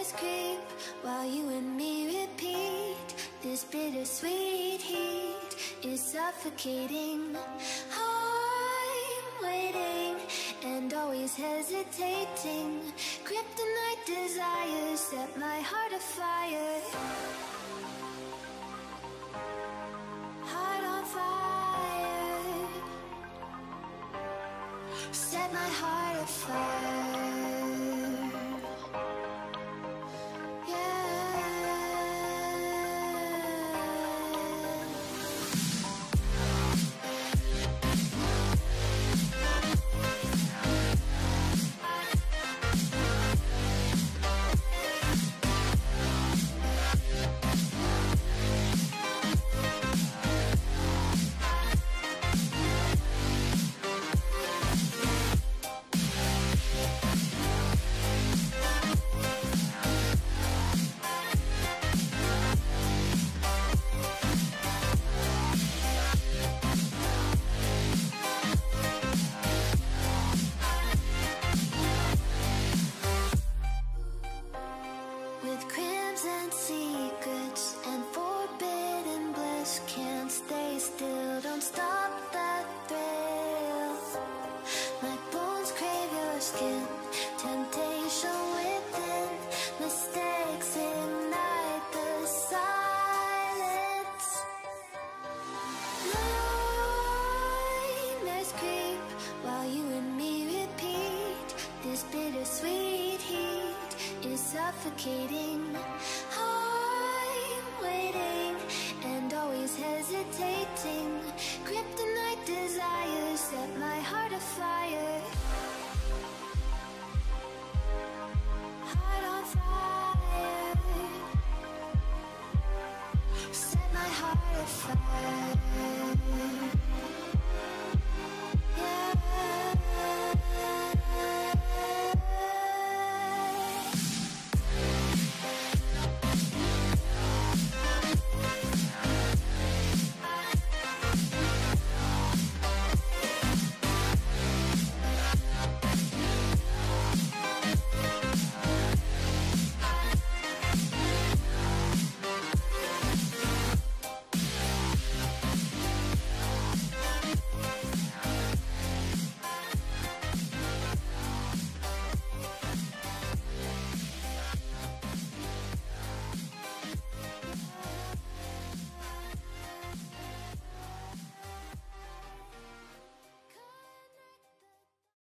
nightmares creep while you and me repeat. This bittersweet heat is suffocating. I'm waiting and always hesitating. Kryptonite desires set my heart afire. Heart on fire. Set my heart afire. With crimson secrets and forbidden bliss, can't stay still, don't stop that thrill. My bones crave your skin, temptation within, mistakes ignite the silence. Nightmares creep while you and me repeat. This bittersweet heat is suffocating. I'm waiting and always hesitating. Kryptonite desires set my heart afire. Heart on fire. Set my heart afire.